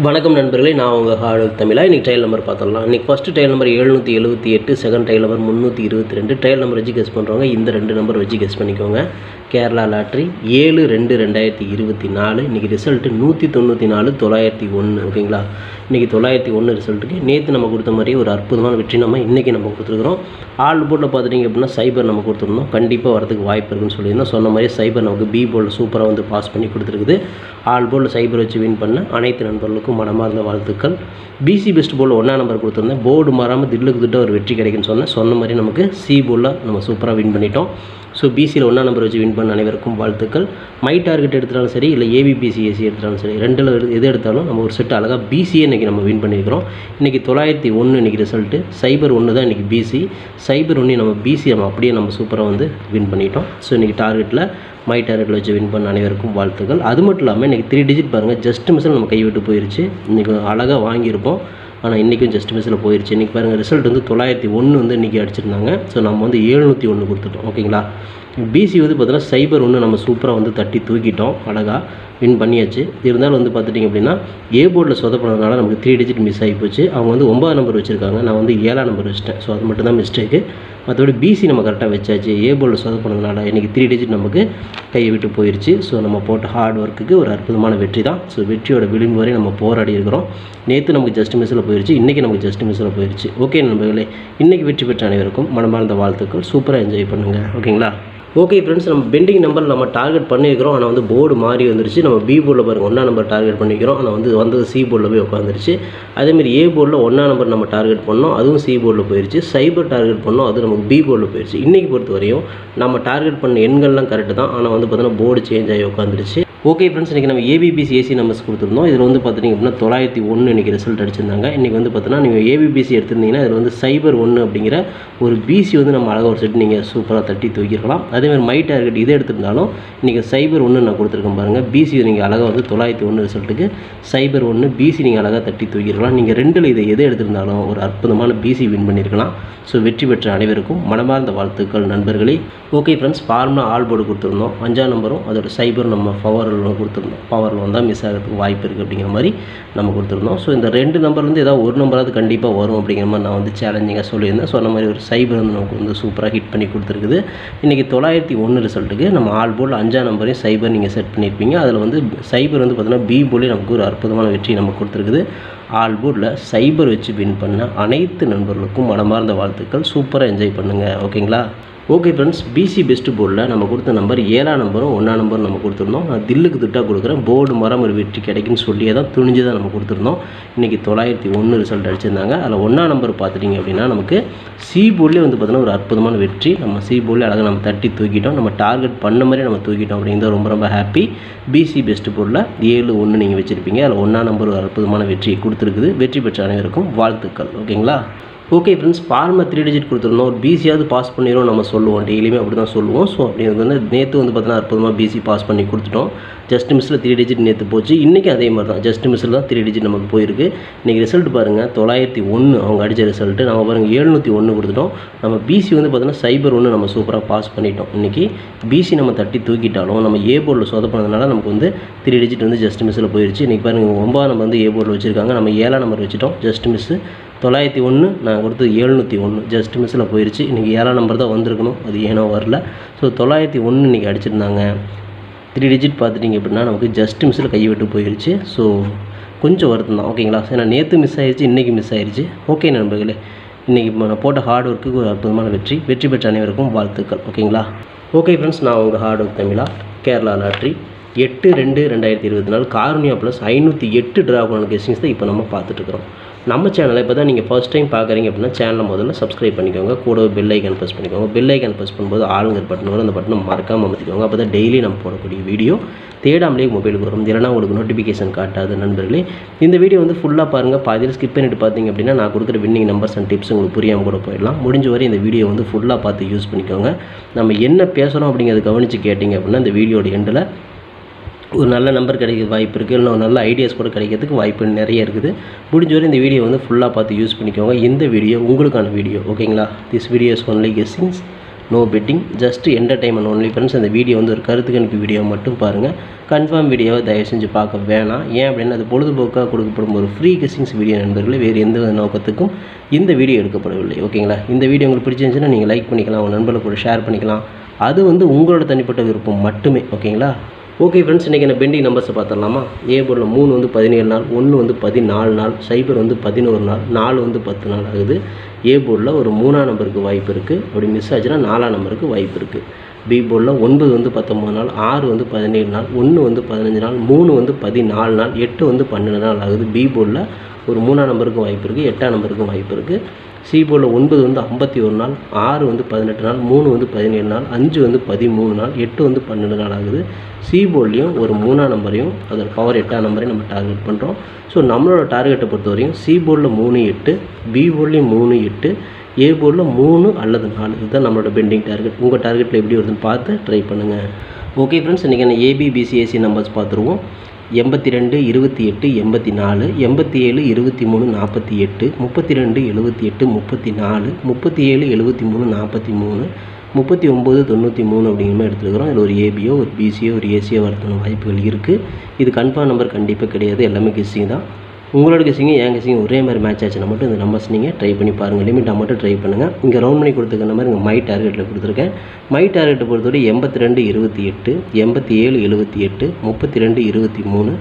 வணக்கம் நண்பர்களே, நான் உங்கள் ஹார்ட் தமிழா. இன்றைக்கி ட்ரையல் நம்பர் பார்த்துடலாம். இன்றைக்கி first trial number 778, second trial number 322. Trial number வச்சு கெஸ் பண்ணுறவங்க இந்த ரெண்டு நம்பர் வச்சு கெஸ் பண்ணிக்கோங்க. கேரளா லாட்ரி 7/2/2024. இன்றைக்கி ரிசல்ட்டு 194,901. ஓகேங்களா? இன்றைக்கி 901 ரிசல்ட்டுக்கு நேற்று நம்ம கொடுத்த மாதிரி ஒரு அற்புதமான வெற்றி நம்ம இன்றைக்கி நம்ம கொடுத்துருக்குறோம். ஆல் போர்டில் பார்த்துட்டிங்க அப்படின்னா சைபர் நம்ம கொடுத்துருந்தோம். கண்டிப்பாக வரதுக்கு வாய்ப்பு இருக்குன்னு சொல்லியிருந்தோம். சொன்ன மாதிரி சைபர் நமக்கு பி போர்டில் சூப்பராக வந்து பாஸ் பண்ணி கொடுத்துருக்குது. ஆல் போர்டில் சைபர் வச்சு வின் பண்ண அனைத்து நண்பர்களுக்கும் மனமார்ந்த வாழ்த்துக்கள். பிசி பெஸ்ட் போர்டில் 1ஆம் நம்பர் கொடுத்துருந்தேன். போர்டு மாறாமல் தில்லுக்கு திட்ட ஒரு வெற்றி கிடைக்குன்னு சொன்ன மாதிரி நமக்கு சி போர்டில் நம்ம சூப்பராக வின் பண்ணிட்டோம். ஸோ பிசியில் 1ஆம் நம்பர் வச்சு வின் பண்ண அனைவருக்கும் வாழ்த்துக்கள். மை டார்கெட் எடுத்தாலும் சரி, இல்லை ஏபிபிசிஎஸ்சி எடுத்தாலும் சரி, ரெண்டில் எது எடுத்தாலும் நம்ம ஒரு செட் அழகாக பிசியே இன்றைக்கி நம்ம வின் பண்ணியிருக்கிறோம். இன்றைக்கி 901 இன்றைக்கி ரிசல்ட்டு. சைபர் 1 தான் இன்றைக்கி பிசி. சைபர் 1 நம்ம பிசி நம்ம அப்படியே நம்ம சூப்பராக வந்து வின் பண்ணிட்டோம். ஸோ இன்றைக்கி டார்கெட்டில் மை டார்கெட்டில் வச்சு வின் பண்ண அனைவருக்கும் வாழ்த்துக்கள். அது மட்டும் இல்லாமல் இன்றைக்கி 3 டிஜிட் பாருங்கள், ஜஸ்ட் மிஸ்ஸில் நம்ம கைவிட்டு போயிடுச்சு. இன்றைக்கி அழகாக வாங்கியிருப்போம், ஆனால் இன்றைக்கும் ஜஸ்ட் மிஸ்ஸில் போயிடுச்சு. இன்றைக்கி பாருங்கள் ரிசல்ட் வந்து 901 வந்து இன்றைக்கி அடிச்சிருந்தாங்க. ஸோ நம்ம வந்து 701 கொடுத்துட்டோம். ஓகேங்களா? பிசி வந்து பார்த்தீங்கன்னா சைபர் 1 நம்ம சூப்பராக வந்து தட்டி தூக்கிட்டோம். அழகாக வின் பண்ணியாச்சு. இருந்தாலும் வந்து பார்த்துட்டிங்க அப்படின்னா ஏ போர்டில் சொதப்பினதுனால நமக்கு 3 டிஜிட் மிஸ் ஆகி போச்சு. அவங்க வந்து 9ஆம் நம்பர் வச்சுருக்காங்க, நான் வந்து 7ஆம் நம்பர் வச்சுட்டேன். ஸோ அது மட்டும் தான் மிஸ்டேக்கு. மற்றபடி பிசி நம்ம கரெக்டாக வச்சாச்சு. ஏ போர்டில் சொதப்பினதுனால இன்றைக்கி 3 டிஜிட் நமக்கு கையை விட்டு போயிடுச்சு. ஸோ நம்ம போட்ட ஹார்ட் ஒர்க்குக்கு ஒரு அற்புதமான வெற்றி தான். ஸோ வெற்றியோட விளிம்பு வரை நம்ம போராடி இருக்கிறோம். நேற்று நமக்கு ஜஸ்ட் மிஸ்ஸில் போயிடுச்சு, இன்றைக்கி நமக்கு ஜஸ்ட் மிஸ்ஸில் போயிடுச்சு. ஓகே நண்பர்களே, இன்றைக்கி வெற்றி பெற்ற அனைவருக்கும் மனமார்ந்த வாழ்த்துக்கள். சூப்பராக என்ஜாய் பண்ணுங்கள். ஓகேங்களா? ஓகே ஃப்ரெண்ட்ஸ், நம்ம பெண்டிங் நம்பர் நம்ம டார்கெட் பண்ணியிருக்கிறோம். ஆனால் வந்து போர்டு மாறி வந்துருச்சு. நம்ம பி போர்டில் பாருங்கள் 1ஆம் நம்பர் டார்கெட் பண்ணிக்கிறோம், ஆனால் வந்து வந்தது சி போர்டில் போய் உட்காந்துருச்சு. அதேமாதிரி ஏ போர்டில் 1ஆம் நம்பர் நம்ம டார்கெட் பண்ணோம், அதுவும் சி போர்டில் போயிடுச்சு. சைபர் டார்கெட் பண்ணோம், அது நமக்கு பி போர்டில் போயிடுச்சு. இன்றைக்கி பொறுத்த வரையும் நம்ம டார்கெட் பண்ண எண்கள்லாம் கரெக்டு தான், ஆனால் வந்து பார்த்தீங்கன்னா போர்டு சேஞ்ச் ஆகி உட்காந்துருச்சு. ஓகே ஃப்ரெண்ட்ஸ், இன்றைக்கி நம்ம ஏபிபிசி நம்பர்ஸ் கொடுத்துருந்தோம். இதில் வந்து பார்த்திங்க அப்படின்னா 901 இன்றைக்கி ரிசல்ட் அடிச்சிருந்தாங்க. இன்றைக்கி வந்து பார்த்தீங்கன்னா நீங்கள் ஏபிபிசி எடுத்திருந்தீங்கன்னா இதில் வந்து சைபர் 1 அப்படிங்கிற ஒரு பிசி வந்து நம்ம அழகாக ஒரு செட் நீங்கள் சூப்பராக தட்டி தூக்கிருக்கலாம். அதேமாதிரி மை டார்கெட் இதை எடுத்திருந்தாலும் இன்றைக்கி சைபர் 1 நான் கொடுத்துருக்கேன் பாருங்கள். பிசி நீங்கள் அழகாக வந்து 901 ரிசல்ட்டுக்கு சைபர் 1 பிசி நீங்கள் அழகாக தட்டி தூக்கிருக்கலாம். நீங்கள் ரெண்டில் இதை எது எடுத்திருந்தாலும் ஒரு அற்புதமான பிசி வின் பண்ணியிருக்கலாம். ஸோ வெற்றி பெற்ற அனைவருக்கும் மனமார்ந்த வாழ்த்துக்கள் நண்பர்களே. Okay friends, formula all board கொடுத்துருந்தோம். 5ஆம் நம்பரும் அதோட சைபர் நம்ம பவரில் கொடுத்துருந்தோம். பவரில் வந்தால் மிஸ் ஆகிறதுக்கு வாய்ப்பு இருக்குது அப்படிங்கிற மாதிரி நம்ம கொடுத்துருந்தோம். ஸோ இந்த 2 நம்பர்லேருந்து ஏதாவது ஒரு நம்பராவது கண்டிப்பாக வரும் அப்படிங்கிற மாதிரி நான் வந்து சேலஞ்சிங்காக சொல்லியிருந்தேன். சொன்ன மாதிரி ஒரு சைபர் வந்து நமக்கு வந்து சூப்பராக ஹிட் பண்ணி கொடுத்துருக்குது. இன்றைக்கி 901 ரிசல்ட்டுக்கு நம்ம ஆல் போர்டில் 5ஆம் நம்பரையும் சைபர் நீங்கள் செட் பண்ணியிருப்பீங்க. அதில் வந்து சைபர் வந்து பார்த்தீங்கன்னா பி போர்டில் நமக்கு ஒரு அற்புதமான வெற்றி நமக்கு கொடுத்துருக்குது. ஆல் போர்டில் சைபர் வச்சு வின் பண்ண அனைத்து நண்பர்களுக்கும் மனமார்ந்த வாழ்த்துக்கள். சூப்பராக என்ஜாய் பண்ணுங்கள். ஓகேங்களா? ஓகே ஃப்ரெண்ட்ஸ், பிசி பெஸ்ட் போர்டில் நம்ம கொடுத்த நம்பர் 7ஆம் நம்பரும் 1ஆம் நம்பரும் நம்ம கொடுத்துருந்தோம். நான் தில்லுக்கு திட்டாக கொடுக்குறேன், போர்டு மரம் ஒரு வெற்றி கிடைக்குன்னு சொல்லியே தான் துணிஞ்சு தான் நம்ம கொடுத்துருந்தோம். இன்றைக்கி 901 ரிசல்ட் அடிச்சிருந்தாங்க. அதில் 1ஆம் நம்பர் பார்த்துட்டிங்க அப்படின்னா நமக்கு சி போர்ட்லேயே வந்து பார்த்தீங்கன்னா ஒரு அற்புதமான வெற்றி. நம்ம சி போர்டில் அழகாக நம்ம தட்டி தூக்கிட்டோம். நம்ம டார்கெட் பண்ண மாதிரி நம்ம தூக்கிட்டோம் அப்படிங்கிறது ரொம்ப ரொம்ப ஹாப்பி. பிசி பெஸ்ட் போர்டில் 7-1 நீங்கள் வச்சுருப்பீங்க. அதில் 1ஆம் நம்பர் ஒரு அற்புதமான வெற்றியை கொடுத்துருக்குது. வெற்றி பெற்ற அனைவருக்கும் வாழ்த்துக்கள். ஓகேங்களா? ஓகே ஃப்ரெண்ட்ஸ், ஃபார்மை 3 டிஜிட் கொடுத்துருந்தோம். ஒரு பிசியாவது பாஸ் பண்ணிடும் நம்ம சொல்லுவோம், டெய்லியுமே அப்படி தான் சொல்லுவோம். ஸோ அப்படிங்கிறது வந்து நேற்று வந்து பார்த்தீங்கன்னா அற்புதமாக பிசி பாஸ் பண்ணி கொடுத்துட்டோம். ஜஸ்ட் மிஸ்ஸில் 3 டிஜிட் நேற்று போச்சு. இன்றைக்கி அதே மாதிரி தான் ஜஸ்ட் மிஸ்ஸில் தான் 3 டிஜிட் நமக்கு போயிருக்கு. இன்றைக்கி ரிசல்ட் பாருங்கள் 901 அவங்க அடித்த ரிசல்ட்டு. நம்ம பாருங்கள் 701 கொடுத்துட்டோம். நம்ம பிசி வந்து பார்த்தீங்கன்னா சைபர் 1 நம்ம சூப்பராக பாஸ் பண்ணிட்டோம். இன்றைக்கி பிசி நம்ம தட்டி தூக்கிட்டாலும் நம்ம ஏ போர்டில் சொதப்பினதுனால நமக்கு வந்து 3 டிஜிட் வந்து ஜஸ்ட் மிஸ்ஸில் போயிடுச்சு. இன்றைக்கி பாருங்கள் 9ஆம் நம்பர் வந்து ஏ போர்டில் வச்சுருக்காங்க, நம்ம 7ஆம் நம்பர் வச்சுட்டோம். ஜஸ்ட் மிஸ்ஸு 901 நான் கொடுத்தது 701 ஜஸ்ட் மிஸ்ஸில் போயிடுச்சு. இன்றைக்கி 7ஆம் நம்பர் தான் வந்திருக்கணும், அது ஏனோ வரல. ஸோ 901 இன்றைக்கி அடிச்சிருந்தாங்க. 3 டிஜிட் பார்த்துட்டிங்க அப்படின்னா நமக்கு ஜஸ்ட் மிஸ்ஸில் கையை விட்டு போயிடுச்சு. ஸோ கொஞ்சம் வருத்தம் தான். ஓகேங்களா? ஏன்னா நேற்று மிஸ் ஆயிடுச்சு, இன்றைக்கி மிஸ் ஆயிடுச்சு. ஓகே நண்பர்களே, இன்றைக்கி நான் போட்ட ஹார்ட் ஒர்க்குக்கு ஒரு அற்புதமான வெற்றி. வெற்றி பெற்ற அனைவருக்கும் வாழ்த்துக்கள். ஓகேங்களா? ஓகே ஃப்ரெண்ட்ஸ், நான் உங்கள் ஹார்ட் ஒர்க் தமிழா. கேரளா லாட்ரி 8/2/2024 கார்னியா ப்ளஸ் 508 டிராகன் கெஸ்டிங்ஸ் தான் இப்போ நம்ம பார்த்துட்ருக்குறோம். நம்ம சேனலை இப்போ தான் நீங்கள் ஃபர்ஸ்ட் டைம் பார்க்குறீங்க அப்படின்னா சேனலை முதல்ல சப்ஸ்கிரைப் பண்ணிக்கோங்க. கூட பெல் ஐக்கான் ப்ரெஸ் பண்ணிக்கோங்க. பெல் ஐக்கான் ப்ரெஸ் பண்ணும்போது ஆளுங்கிற பட்டன் வரும், அந்த பட்டனை மறக்காமல் அமர்த்திக்கோங்க. அப்போ தான் டெய்லி நம்ம போடக்கூடிய வீடியோ தேடாமலே மொபைலுக்கு வரும். இல்லைனா உங்களுக்கு நோட்டிஃபிகேஷன் காட்டாது. நண்பர்களே, இந்த வீடியோ வந்து ஃபுல்லாக பாருங்கள். பாதியில் ஸ்கிப் பண்ணிட்டு பார்த்தீங்க அப்படின்னா நான் கொடுக்குற வின்னிங் நம்பர்ஸ் அண்ட் டிப்ஸ் உங்களுக்கு புரியாமல் கூட போயிடலாம். முடிஞ்ச வரை இந்த வீடியோ வந்து ஃபுல்லாக பார்த்து யூஸ் பண்ணிக்கோங்க. நம்ம என்ன பேசுகிறோம் அப்படிங்கிறத கவனித்து கேட்டிங்க அப்படின்னா இந்த வீடியோட எண்டில் ஒரு நல்ல நம்பர் கிடைக்க வாய்ப்பு இருக்குது, இல்லை ஒரு நல்ல ஐடியாஸ் கூட கிடைக்கிறதுக்கு வாய்ப்பு நிறைய இருக்குது. முடிஞ்ச வரை இந்த வீடியோ வந்து ஃபுல்லாக பார்த்து யூஸ் பண்ணிக்கோங்க. இந்த வீடியோ உங்களுக்கான வீடியோ. ஓகேங்களா? This video is only guessings, no betting, just entertainment only friends. அந்த வீடியோ வந்து ஒரு கருத்து கணிப்பு வீடியோ மட்டும் பாருங்கள். கன்ஃபார்ம் வீடியோவை தயவு செஞ்சு பார்க்க வேணாம். ஏன் அப்படின்னா அது பொழுதுபோக்காக கொடுக்கப்படும் ஒரு ஃப்ரீ கெஸ்ஸிங்ஸ் வீடியோ நண்பர்களே, வேறு எந்த நோக்கத்துக்கும் இந்த வீடியோ எடுக்கப்படவில்லை. ஓகேங்களா? இந்த வீடியோ உங்களுக்கு பிடிச்சிருந்துச்சுன்னா நீங்கள் லைக் பண்ணிக்கலாம், உங்கள் நண்பர்களுக்கு கூட ஷேர் பண்ணிக்கலாம். அது வந்து உங்களோட தனிப்பட்ட விருப்பம் மட்டுமே. ஓகேங்களா? ஓகே ஃப்ரெண்ட்ஸ், இன்றைக்கி என்ன பெண்டிங் நம்பர்ஸை பார்த்துடலாமா? ஏ போர்டில் 3 வந்து 17 நாள், 1 வந்து 14 நாள், 0 வந்து 11 நாள், 4 வந்து 10 நாள் ஆகுது. ஏ போர்டில் ஒரு 3ஆம் நம்பருக்கு வாய்ப்பு இருக்குது. அப்படி மிஸ் ஆச்சுன்னா 4ஆம் நம்பருக்கு வாய்ப்பு இருக்குது. பி போர்டில் 9 வந்து 19 நாள், 6 வந்து 17 நாள், 1 வந்து 15 நாள், 3 வந்து 14 நாள், 8 வந்து 12 நாள் ஆகுது. பி போர்டில் ஒரு 3ஆம் நம்பருக்கும் வாய்ப்பு இருக்குது, 8ஆம் நம்பருக்கும் வாய்ப்பு இருக்குது. சி போர்டில் 9 வந்து 51 நாள், 6 வந்து 18 நாள், 3 வந்து 17 நாள், 5 வந்து 13 நாள், 8 வந்து 12 நாள் ஆகுது. சி போர்ட்லேயும் ஒரு 3ஆம் நம்பரையும் அதோட பவர் 8ஆம் நம்பரையும் நம்ம டார்கெட் பண்ணுறோம். ஸோ நம்மளோட டார்கெட்டை பொறுத்த வரையும் சி போர்டில் 3 8, பி போர்ட்லேயும் 3 8, ஏ போர்டில் 3 அல்லது 4, இதுதான் நம்மளோட பெண்டிங் டார்கெட். உங்கள் டார்கெட்டில் எப்படி வருதுன்னு பார்த்து ட்ரை பண்ணுங்கள். ஓகே ஃப்ரெண்ட்ஸ், இன்றைக்கி என்ன ஏபிபிசிஏசி நம்பர்ஸ் பார்த்துருவோம். 82 28 84, 87 23 48, 32 78 34, 37 73 43, 39 93 அப்படிங்கிற மாதிரி எடுத்துருக்கிறோம். இதில் ஒரு ஏபியோ ஒரு பிசியோ ஒரு ஏசியோ வரதுக்கான வாய்ப்புகள் இருக்குது. இது கன்ஃபார்ம் நம்பர் கண்டிப்பாக கிடையாது, எல்லாமே கெஸ்ஸிங் தான். உங்களோட கெஸ்ஸிங்கு என் கெஸ்ஸிங் ஒரே மாதிரி மேட்ச் ஆச்சுன்னா மட்டும் இந்த நம்பர்ஸ் நீங்கள் ட்ரை பண்ணி பாருங்கள். லிமிட்டாக மட்டும் ட்ரை பண்ணுங்கள். இங்கே ரவுண்ட் பண்ணி கொடுத்துருக்க மாதிரி இங்கே மை டார்கெட்டில் கொடுத்துருக்கேன். மை டார்கெட்டை பொறுத்தவரை 82 28, 87 78, 32 23,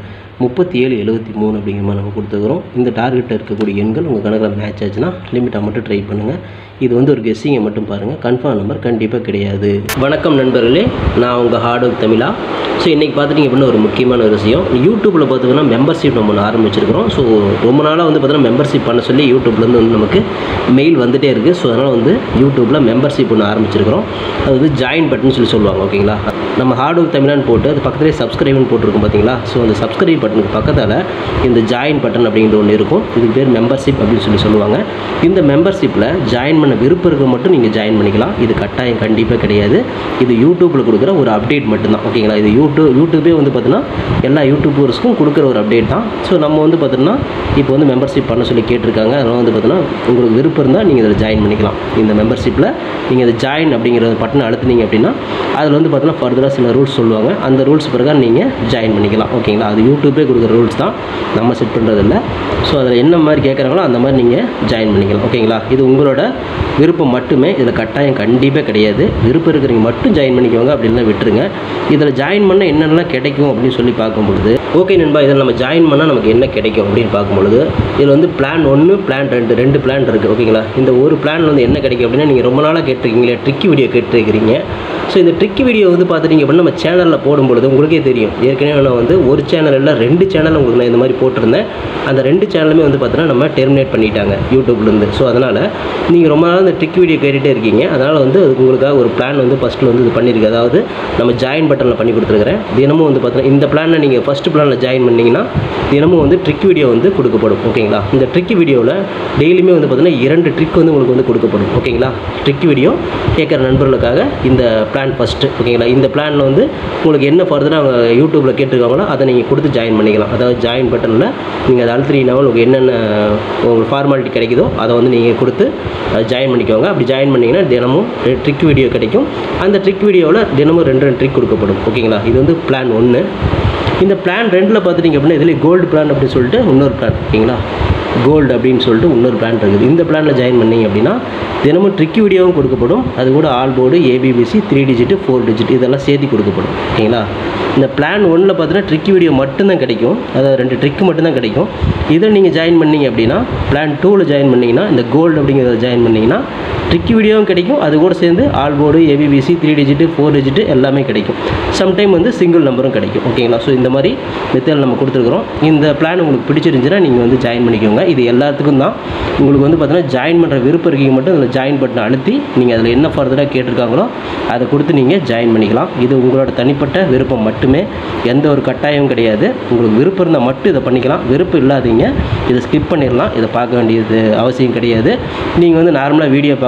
37 73 அப்படிங்கிற மாதிரி நம்ம கொடுத்துக்கிறோம். இந்த டார்கெட்டில் இருக்கக்கூடிய எண்கள் உங்கள் கணக்கில் மேட்ச் ஆச்சுன்னா லிமிட்டாக மட்டும் ட்ரை பண்ணுங்கள். இது வந்து ஒரு கெஸ்ஸிங்கை மட்டும் பாருங்கள், கன்ஃபார்ம் நம்பர் கண்டிப்பாக கிடையாது. வணக்கம் நண்பர்களே, நான் உங்கள் ஹார்ட் ஒர்க் தமிழா. ஸோ இன்றைக்கி பார்த்துட்டிங்க அப்படின்னா ஒரு முக்கியமான ஒரு விஷயம், யூடியூப்பில் பார்த்திங்கன்னா மெம்பர்ஷிப் நம்ம ஒன்று ஆரம்பிச்சிருக்கிறோம். ஸோ ரொம்ப நாளாக வந்து பார்த்தீங்கன்னா மெம்பர்ஷிப் பண்ண சொல்லி யூடியூப்லேருந்து வந்து நமக்கு மெயில் வந்துகிட்டே இருக்குது. ஸோ அதனால் வந்து யூடியூப்பில் மெம்பர்ஷிப் ஒன்று ஆரம்பிச்சிருக்கிறோம். அது வந்து ஜாயின் பட்டன் சொல்லி சொல்லுவாங்க. ஓகேங்களா? நம்ம ஹார்ட் ஒர்க் தமிழான்னு போட்டு அது பக்கத்துலேயே சப்ஸ்கிரைப்னு போட்டிருக்கோம் பார்த்தீங்களா? ஸோ அந்த சப்ஸ்கிரைப் பட்டனுக்கு பக்கத்தில் இந்த ஜாயின் பட்டன் அப்படிங்கிற ஒன்று இருக்கும். இதுக்கு பேர் மெம்பர்ஷிப் அப்படின்னு சொல்லி சொல்லுவாங்க. இந்த மெம்பர்ஷிப்பில் ஜாயின் பண்ண விருப்பம் இருக்க மட்டும் நீங்கள் ஜாயின் பண்ணிக்கலாம். இது கட்டாயம் கண்டிப்பாக கிடையாது. இது யூடியூப்பில் கொடுக்குற ஒரு அப்டேட் மட்டும்தான். ஓகேங்களா? இது யூடியூபே வந்து பார்த்தீங்கன்னா எல்லா யூடியூபர்ஸ்க்கும் கொடுக்குற ஒரு அப்டேட் தான். ஸோ நம்ம வந்து பார்த்தீங்கன்னா இப்போ வந்து மெம்பர்ஷிப் பண்ண சொல்லி கேட்டிருக்காங்க. அதனால் வந்து பார்த்தீங்கன்னா உங்களுக்கு விருப்பம் இருந்தால் நீங்கள் இதில் ஜாயின் பண்ணிக்கலாம். இந்த மெம்பர்ஷிப்பில் நீங்கள் இதை ஜாயின் அப்படிங்கிற பட்டனை அழுத்தினீங்க அப்படின்னா அதில் வந்து பார்த்தீங்கன்னா ஃபர்தராக சில ரூல்ஸ் சொல்லுவாங்க. அந்த ரூல்ஸ் பிரகாரம் நீங்கள் ஜாயின் பண்ணிக்கலாம். ஓகேங்களா? அது யூடியூபே கொடுக்குற ரூல்ஸ் தான், நம்ம செட் பண்ணுறதில்ல. ஸோ அதில் என்ன மாதிரி கேட்குறாங்களோ அந்த மாதிரி நீங்கள் ஜாயின் பண்ணிக்கலாம். ஓகேங்களா? இது உங்களோட விருப்பம் மட்டுமே, இதில் கட்டாயம் கண்டிப்பாக கிடையாது. விருப்பம் இருக்கிறவங்க மட்டும் ஜாயின் பண்ணிக்கோங்க, அப்படின்னா விட்டுருங்க. இதில் ஜாயின் பண்ணால் என்னென்னலாம் கிடைக்கும் அப்படின்னு சொல்லி பார்க்கும்பொழுது, ஓகே நண்பா, இதில் நம்ம ஜாயின் பண்ணால் நமக்கு என்ன கிடைக்கும் அப்படின்னு பார்க்கும்பொழுது, இதில் வந்து பிளான் 1 பிளான் 2 2 பிளான் இருக்குது. ஓகேங்களா? இந்த ஒரு பிளான் வந்து என்ன கிடைக்கும் அப்படின்னா, நீங்கள் ரொம்ப நாளாக கேட்டிருக்கீங்களே ட்ரிக்கி வீடியோ கேட்டிருக்கிறீங்க. ஸோ இந்த ட்ரிக்கி வீடியோ வந்து பார்த்துட்டிங்க அப்படின்னா நம்ம சேனலில் போடும்பொழுது உங்களுக்கே தெரியும். ஏற்கனவே நான் வந்து ஒரு சேனல் இல்லை 2 சேனல் உங்களுக்கு நான் இந்த மாதிரி போட்டிருந்தேன். அந்த 2 சேனலுமே வந்து பார்த்தீங்கன்னா நம்ம டெர்மினேட் பண்ணிட்டாங்க யூடியூப்லேருந்து. ஸோ அதனால் நீங்கள் ரொம்ப நாள் இந்த ட்ரிக் வீடியோ கேட்டுகிட்டே இருக்கீங்க. அதனால் வந்து உங்களுக்காக ஒரு பிளான் வந்து ஃபஸ்ட்டில் வந்து இது பண்ணியிருக்கு. அதாவது நம்ம ஜாயின் பட்டனில் பண்ணி கொடுத்துருக்குறேன். தினமும் வந்து பார்த்தீங்கன்னா இந்த பிளானை நீங்கள் ஃபஸ்ட்டு பிளானில் ஜாயின் பண்ணிங்கன்னா தினமும் வந்து ட்ரிக் வீடியோ வந்து கொடுக்கப்படும். ஓகேங்களா? இந்த ட்ரிக் வீடியோவில் டெய்லியுமே வந்து பார்த்தீங்கன்னா 2 ட்ரிக் வந்து உங்களுக்கு வந்து கொடுக்கப்படும். ஓகேங்களா? ட்ரிக் வீடியோ கேட்குற நண்பர்களுக்காக இந்த பிளான் ஃபஸ்ட்டு. ஓகேங்களா? இந்த பிளானில் வந்து உங்களுக்கு என்ன ஃபர்தராக அவங்க யூடியூப்பில் கேட்டிருக்காங்களோ அதை நீங்கள் கொடுத்து ஜாயின் பண்ணிக்கலாம். அதாவது ஜாயின் பட்டனில் நீங்கள் அதை அழுத்தினீங்கன்னா உங்களுக்கு என்னென்ன உங்களுக்கு ஃபார்மாலிட்டி கிடைக்குதோ அதை வந்து நீங்கள் கொடுத்து ஜாயின் பண்ணிக்கோங்க. அப்படி ஜாயின் பண்ணிங்கன்னா தினமும் ட்ரிக் வீடியோ கிடைக்கும். அந்த ட்ரிக் வீடியோவில் தினமும் 2 ட்ரிக் கொடுக்கப்படும். ஓகேங்களா? இது வந்து பிளான் 1. இந்த பிளான் 2ல் பார்த்துட்டிங்க அப்படின்னா இதில் கோல்டு பிளான் அப்படின்னு சொல்லிட்டு இன்னொரு பிளான். ஓகேங்களா? கோல்டு அப்படின்னு சொல்லிட்டு இன்னொரு பிளான் இருக்குது. இந்த பிளானில் ஜாயின் பண்ணிங்க அப்படின்னா தினமும் ட்ரிக்கி வீடியோவும் கொடுக்கப்படும். அது கூட all board, ABBC, 3 digit 4 digit இதெல்லாம் சேர்த்து கொடுக்கப்படும். ஓகேங்களா? இந்த பிளான் 1ல் பார்த்தீங்கன்னா ட்ரிக்கி வீடியோ மட்டும்தான் கிடைக்கும். அதாவது 2 ட்ரிக்கு மட்டும்தான் கிடைக்கும். இதில் நீங்கள் ஜாயின் பண்ணிங்க அப்படின்னா பிளான் 2ல் ஜாயின் பண்ணிங்கன்னா இந்த கோல்டு அப்படிங்கிறத ஜாயின் பண்ணிங்கன்னா ட்ரிக்கி வீடியோவும் கிடைக்கும். அது கூட சேர்ந்து all board, ABBC, 3 digit 4 digit எல்லாமே கிடைக்கும். சம்டைம் வந்து சிங்கிள் நம்பரும் கிடைக்கும். ஓகேங்களா? ஸோ இந்த மாதிரி மெத்தட் நம்ம கொடுத்துருக்குறோம். இந்த பிளான் உங்களுக்கு பிடிச்சிருந்துச்சுன்னா நீங்கள் வந்து ஜாயின் பண்ணிக்கோங்க. இது எல்லாத்துக்கும் தான். உங்களுக்கு வந்து பார்த்தீங்கன்னா ஜாயின் பண்ணுற விருப்பம் இருக்கீங்க மட்டும் அதில் ஜாயின் பட்டனை அழுத்தி நீங்கள் அதில் என்ன ஃபர்தராக கேட்டிருக்காங்களோ அதை கொடுத்து நீங்கள் ஜாயின் பண்ணிக்கலாம். இது உங்களோட தனிப்பட்ட விருப்பம் மட்டுமே, எந்த ஒரு கட்டாயமும் கிடையாது. உங்களுக்கு விருப்பம் இருந்தால் மட்டும் இதை பண்ணிக்கலாம். விருப்பம் இல்லாதீங்க இதை ஸ்கிப் பண்ணிடலாம். இதை பார்க்க வேண்டியது அவசியம் கிடையாது. நீங்கள் வந்து நார்மலாக வீடியோ பார்க்குற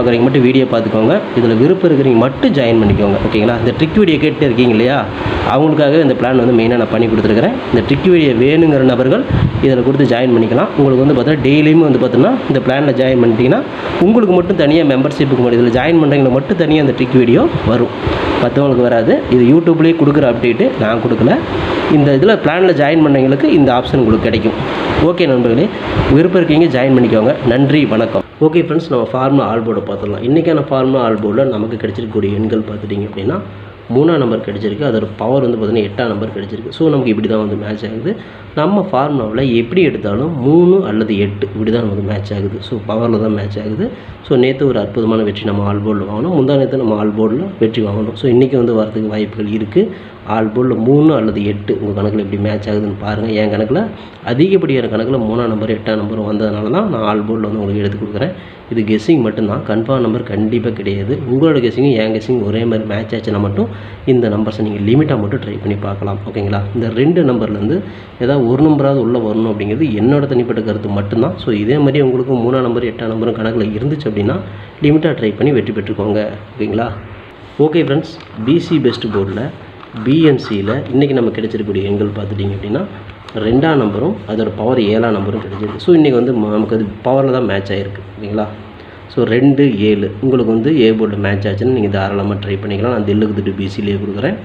பார்க்குறீங்க மட்டும் வீடியோ பார்த்துக்கோங்க. இதில் விருப்பம் இருக்கிறீங்க மட்டும் ஜாயின் பண்ணிக்கோங்க. ஓகேங்களா? இந்த ட்ரிக் வீடியோ கேட்டு இருக்கீங்க இல்லையா, அவங்களுக்காகவே இந்த பிளான் வந்து மெயினாக நான் பண்ணி கொடுத்துருக்கிறேன். இந்த ட்ரிக் வீடியோ வேணுங்கிற நபர்கள் இதில் கொடுத்து ஜாயின் பண்ணிக்கலாம். உங்களுக்கு வந்து பார்த்தீங்கன்னா டெய்லியும் வந்து பார்த்தீங்கன்னா இந்த பிளானில் ஜாயின் பண்ணிட்டீங்கன்னா உங்களுக்கு மட்டும் தனியாக மெம்பர்ஷிப்புக்கு மட்டும் இதில் ஜாயின் பண்ணுறவங்களுக்கு மட்டும் தனியாக அந்த ட்ரிக் வீடியோ வரும், மற்றவங்களுக்கு வராது. இது யூடியூப்லேயே கொடுக்குற அப்டேட்டு, நான் கொடுக்கல. இந்த இதில் பிளானில் ஜாயின் பண்ணவங்களுக்கு இந்த ஆப்ஷன் உங்களுக்கு கிடைக்கும். ஓகே நண்பர்களே, விருப்பம் இருக்கீங்க ஜாயின் பண்ணிக்கோங்க. நன்றி, வணக்கம். ஓகே ஃப்ரெண்ட்ஸ், நம்ம ஃபார்முலா ஆல் போர்டை பார்த்துடலாம். இன்றைக்கான ஃபார்முலா ஆல் போர்டில் நமக்கு கிடைச்சிருக்கக்கூடிய எண்கள் பார்த்துட்டிங்க அப்படின்னா 3ஆம் நம்பர் கிடச்சிருக்கு. அதோட பவர் வந்து பார்த்திங்கன்னா 8ஆம் நம்பர் கிடச்சிருக்கு. ஸோ நமக்கு இப்படி தான் வந்து மேட்ச் ஆகுது. நம்ம ஃபார்முலாவில் எப்படி எடுத்தாலும் 3 அல்லது 8 இப்படி தான் நமக்கு மேட்ச் ஆகுது. ஸோ பவரில் தான் மேட்ச் ஆகுது. ஸோ நேற்று ஒரு அற்புதமான வெற்றி நம்ம ஆல் போர்டில் வாங்கணும், முந்தா நேற்று நம்ம ஆல் போர்டில் வெற்றி வாங்கணும். ஸோ இன்றைக்கி வந்து வரதுக்கு வாய்ப்புகள் இருக்குது. ஆல் போர்டில் 3 அல்லது 8 உங்கள் கணக்கில் எப்படி மேட்ச் ஆகுதுன்னு பாருங்கள். என் கணக்கில் அதிகப்படியான கணக்கில் 3ஆம் நம்பர் 8ஆம் நம்பர் வந்ததுனால தான் நான் ஆல் போர்டில் வந்து உங்களுக்கு எடுத்து கொடுக்குறேன். இது கெஸ்ஸிங் மட்டும்தான், கன்ஃபார்ம் நம்பர் கண்டிப்பாக கிடையாது. உங்களோட கெஸ்ஸிங்கும் என் கெஸ்ஸிங் ஒரே மாதிரி மேட்ச் ஆச்சுன்னா மட்டும் இந்த நம்பர்ஸை நீங்கள் லிமிட்டாக மட்டும் ட்ரை பண்ணி பார்க்கலாம். ஓகேங்களா? இந்த 2 நம்பர்லேருந்து ஏதாவது ஒரு நம்பராவது உள்ளே வரணும் அப்படிங்கிறது என்னோட தனிப்பட்ட கருத்து மட்டும்தான். ஸோ இதே மாதிரி உங்களுக்கு 3ஆம் நம்பர் 8ஆம் நம்பரும் கணக்கில் இருந்துச்சு அப்படின்னா லிமிட்டாக ட்ரை பண்ணி வெற்றி பெற்றுக்கோங்க. ஓகேங்களா? ஓகே ஃப்ரெண்ட்ஸ், பிசி பெஸ்ட் போர்டில் பிஎன்சியில் இன்றைக்கி நம்ம கிடைச்சிருக்கக்கூடிய எண்கள் பார்த்துட்டிங்க அப்படின்னா 2ஆம் நம்பரும் அதோட பவர் 7ஆம் நம்பரும் கிடைச்சிருக்கு. ஸோ இன்றைக்கி வந்து நமக்கு அது பவரில் தான் மேட்ச் ஆகிருக்கு. ஓகேங்களா? ஸோ 2, 7 உங்களுக்கு வந்து ஏ போர்டில் மேட்ச் ஆச்சுன்னு நீங்கள் தாராளமாக ட்ரை பண்ணிக்கலாம். நான் தில்லுக்கு பிசிலேயே கொடுக்குறேன்.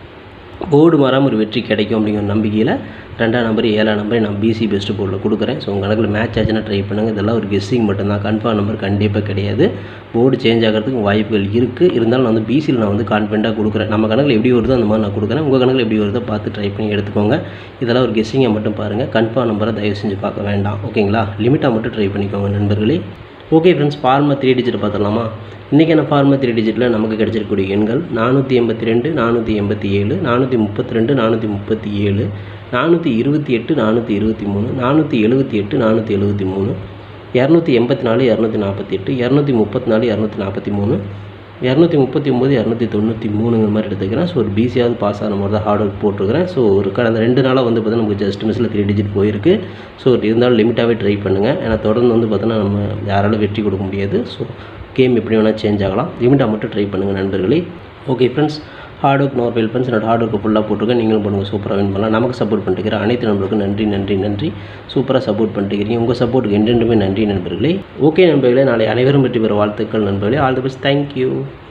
போர்டு மாறாமல் ஒரு வெற்றி கிடைக்கும் அப்படிங்கிற நம்பிக்கையில் 2ஆம் நம்பர் 7ஆம் நம்பரை நான் பிசி பெஸ்ட் போர்டில் கொடுக்குறேன். ஸோ உங்கள் கணக்கில் மேட்ச் ஆச்சுன்னா ட்ரை பண்ணுங்கள். இதெல்லாம் ஒரு கெஸ்ஸிங் மட்டும்தான், கன்ஃபார்ம் நம்பர் கண்டிப்பாக கிடையாது. போர்டு சேஞ்ச் ஆகிறதுக்கு வாய்ப்புகள் இருக்குது. இருந்தாலும் நான் வந்து பிசியில் நான் வந்து கான்ஃபிடென்ட்டாக கொடுக்குறேன். நம்ம கணக்கில் எப்படி வருதோ அந்த மாதிரி நான் கொடுக்குறேன். உங்கள் கணக்கில் எப்படி வருதோ பார்த்து ட்ரை பண்ணி எடுத்துக்கோங்க. இதெல்லாம் ஒரு கெஸ்ஸிங்கை மட்டும் பாருங்கள், கன்ஃபார்ம் நம்பரை தயவு செஞ்சு பார்க்க வேண்டாம். ஓகேங்களா? லிமிட்டாக மட்டும் ட்ரை பண்ணிக்கோங்க நண்பர்களே. ஓகே ஃப்ரெண்ட்ஸ், ஃபார்முலா 3 டிஜிட் பார்த்துடலாமா? இன்றைக்கான ஃபார்முலா 3 டிஜிட்டில் நமக்கு கிடைச்சிருக்கக்கூடிய எண்கள் 482, 487, 432, 437, 428, 423, 478, 473, 284, 248, 234, 243, 239, 293 மாதிரி எடுத்துக்கிறேன். ஸோ ஒரு பிசியாவது பாஸ் ஆன மாதிரி தான் ஹார்ட் ஒர்க் போட்டிருக்கிறேன். ஸோ ஒரு கடந்த 2 நாளாக வந்து பார்த்தீங்கன்னா நமக்கு ஜஸ்ட் மிஸ்ஸில் 3 டிஜிட் போயிருக்கு. ஸோ இருந்தாலும் லிமிட்டாகவே ட்ரை பண்ணுங்கள். ஏன்னா தொடர்ந்து வந்து பார்த்தீங்கன்னா நம்ம யாராலும் வெற்றி கொடுக்க முடியாது. ஸோ கேம் எப்படி வேணால் சேஞ்ச் ஆகலாம். லிமிட்டாக மட்டும் ட்ரை பண்ணுங்கள் நண்பர்களே. Okay friends, hard work no fail friends. என்னோட ஹார்ட் ஒர்க்கு ஃபுல்லாக போட்டிருக்கேன். நீங்களும் பண்ணுங்கள், சூப்பராக வின் பண்ணலாம். நமக்கு சப்போர்ட் பண்ணிட்டுக்கிற அனைத்து நண்பர்களுக்கும் நன்றி நன்றி நன்றி. சூப்பராக சப்போர்ட் பண்ணிட்டுக்கிறீங்க. உங்கள் சப்போர்ட்டுக்கு என்றென்றுமே நன்றி நண்பர்களே. ஓகே நண்பர்களே, நாளை அனைவரும் வெற்றி பெற வாழ்த்துக்கள் நண்பர்களே. All the best. தேங்க்யூ.